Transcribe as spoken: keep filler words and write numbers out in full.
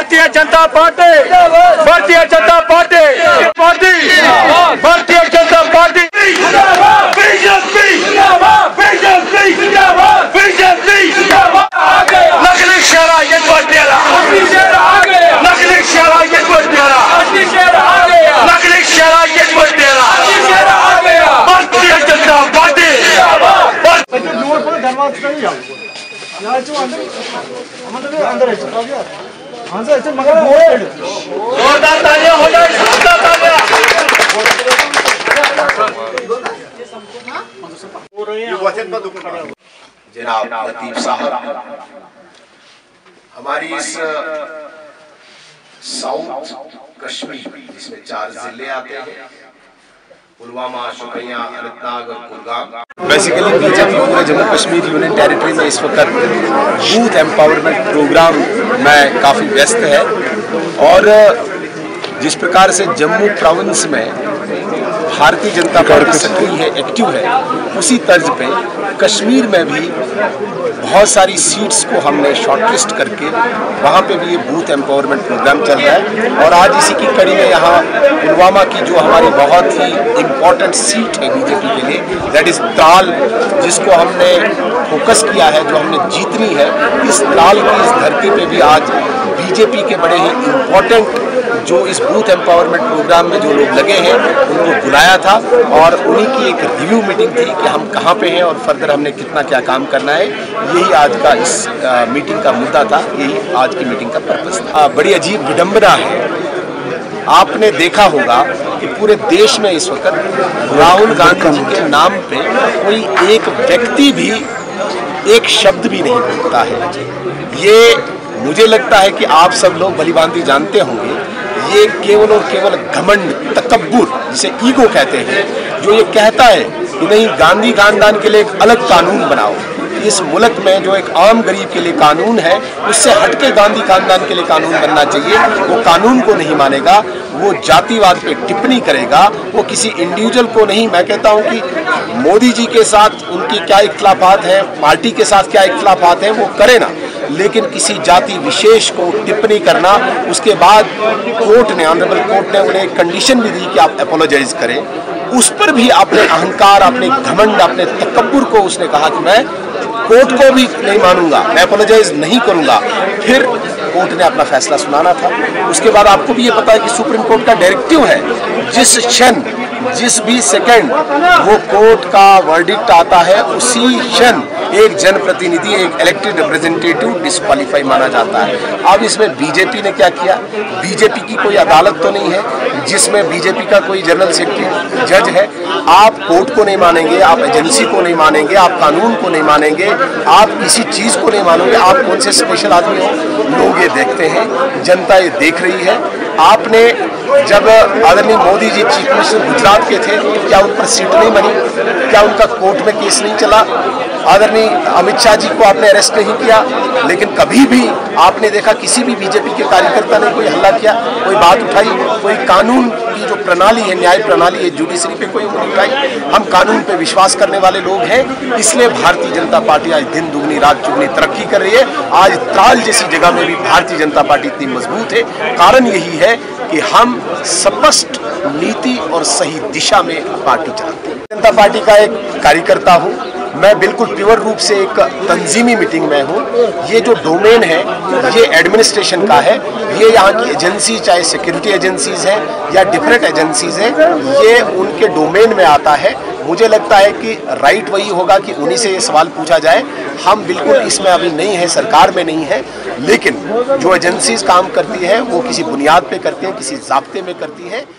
Bharatiya Janata party, Bharatiya Janata party, party, Bharatiya Janata party, BJP, BJP, BJP, नकली शहरा ये बटेरा, नकली शहरा ये बटेरा, नकली शहरा ये बटेरा, भारतीय जनता पार्टी। जोरदार तालियां हो जाए, जोरदार तालियां। जनाब लतीफ साहब, हमारी इस साउथ कश्मीर जिसमें चार जिले आते हैं, पुलवामा, शोपियां, अनंतनाग और कुलगाम। बेसिकली बीजेपी पूरे जम्मू कश्मीर यूनियन टेरिटरी में इस वक्त यूथ एम्पावरमेंट प्रोग्राम में काफ़ी व्यस्त है और जिस प्रकार से जम्मू प्रोविंस में भारतीय जनता पार्टी सक्रिय है, एक्टिव है, उसी तर्ज पे कश्मीर में भी बहुत सारी सीट्स को हमने शॉर्टलिस्ट करके वहाँ पे भी ये बूथ एम्पावरमेंट प्रोग्राम चल रहा है। और आज इसी की कड़ी में यहाँ पुलवामा की जो हमारी बहुत ही इम्पोर्टेंट सीट है बीजेपी के लिए, दैट इज़ त्राल, जिसको हमने फोकस किया है, जो हमने जीतनी है, इस त्राल की इस धरती पे भी आज बीजेपी के बड़े ही इम्पोर्टेंट जो इस बूथ एम्पावरमेंट प्रोग्राम में जो लोग लगे हैं उनको बुलाया था और उन्हीं की एक रिव्यू मीटिंग थी कि हम कहाँ पे हैं और फर्दर हमने कितना क्या काम करना है। यही आज का इस आ, मीटिंग का मुद्दा था, यही आज की मीटिंग का पर्पस था। आ, बड़ी अजीब विडंबना है, आपने देखा होगा कि पूरे देश में इस वक्त राहुल गांधी जी के नाम पे कोई एक व्यक्ति भी एक शब्द भी नहीं बोलता है। ये मुझे लगता है कि आप सब लोग भलीभांति जानते होंगे, ये केवल और केवल घमंड, तकब्बुर, जिसे ईगो कहते हैं, जो ये कहता है कि नहीं गांधी खानदान के लिए एक अलग कानून बनाओ। इस मुल्क में जो एक आम गरीब के लिए कानून है उससे हटके गांधी खानदान के लिए कानून बनना चाहिए। वो कानून को नहीं मानेगा, वो जातिवाद पे टिप्पणी करेगा, वो किसी इंडिविजुअल को नहीं। मैं कहता हूँ कि मोदी जी के साथ उनकी क्या इख्तलाफात हैं, पार्टी के साथ क्या इख्तलाफात हैं, वो करे ना, लेकिन किसी जाति विशेष को टिप्पणी करना, उसके बाद कोर्ट ने, ऑनरेबल कोर्ट ने उन्हें एक कंडीशन भी दी कि आप अपोलोजाइज करें, उस पर भी अपने अहंकार, अपने घमंड, अपने तकब्बुर को उसने कहा कि मैं कोर्ट को भी नहीं मानूंगा, मैं अपोलोजाइज नहीं करूंगा। फिर कोर्ट ने अपना फैसला सुनाना था। उसके बाद आपको भी ये पता है कि सुप्रीम कोर्ट का डायरेक्टिव है, जिस क्षण, जिस भी सेकंड वो कोर्ट का वर्डिक्ट आता है, उसी क्षण एक जनप्रतिनिधि, एक इलेक्टेड रिप्रेजेंटेटिव डिस्क्वालीफाई माना जाता है। अब इसमें बीजेपी ने क्या किया? बीजेपी की कोई अदालत तो नहीं है जिसमें बीजेपी का कोई जनरल सेक्रेटरी जज है। आप कोर्ट को नहीं मानेंगे, आप एजेंसी को नहीं मानेंगे, आप कानून को नहीं मानेंगे, आप किसी चीज़ को नहीं मानोगे, आप कौन से स्पेशल आदमी हो? लोग ये देखते हैं, जनता ये देख रही है। आपने जब आदरणीय मोदी जी चीफ मिनिस्टर गुजरात के थे, क्या उन पर सीट नहीं बनी? क्या उनका कोर्ट में केस नहीं चला? आदरणीय अमित शाह जी को आपने अरेस्ट नहीं किया, लेकिन कभी भी आपने देखा किसी भी बीजेपी के कार्यकर्ता ने कोई हल्ला किया, कोई बात उठाई, कोई कानून की जो प्रणाली है, न्याय प्रणाली है, जुडिशरी पे कोई उंगली उठाई? हम कानून पे विश्वास करने वाले लोग हैं, इसलिए भारतीय जनता पार्टी आज दिन दुगनी रात चुगनी तरक्की कर रही है। आज त्राल जैसी जगह में भी भारतीय जनता पार्टी इतनी मजबूत है, कारण यही है कि हम स्पष्ट नीति और सही दिशा में पार्टी चलाते हैं। जनता पार्टी का एक कार्यकर्ता हूँ मैं, बिल्कुल प्योर रूप से एक तंजीमी मीटिंग में हूँ। ये जो डोमेन है ये एडमिनिस्ट्रेशन का है, ये यहाँ की एजेंसी, चाहे सिक्योरिटी एजेंसीज हैं या डिफरेंट एजेंसीज हैं, ये उनके डोमेन में आता है। मुझे लगता है कि राइट वही होगा कि उन्हीं से ये सवाल पूछा जाए। हम बिल्कुल इसमें अभी नहीं है, सरकार में नहीं है, लेकिन जो एजेंसीज काम करती है वो किसी बुनियाद पे करती हैं, किसी ज़ाब्ते में करती है।